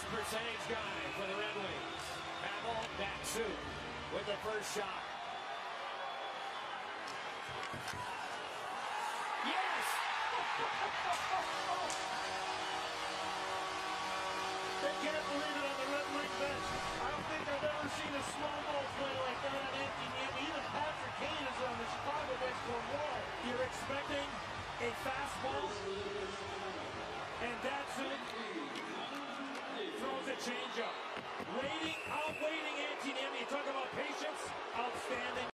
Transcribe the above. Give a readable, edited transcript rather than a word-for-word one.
percentage guy for the Red Wings. Pavel Datsyuk with the first shot. Yes! They can't believe it on the Red Wing bench. I don't think I've ever seen a small ball play like that on Anthony Niemi. Even Patrick Kane is on the Chicago bench for a wall. You're expecting a fastball, and Datsyuk throws a changeup. Outwaiting Anthony Niemi. You talk about patience, outstanding.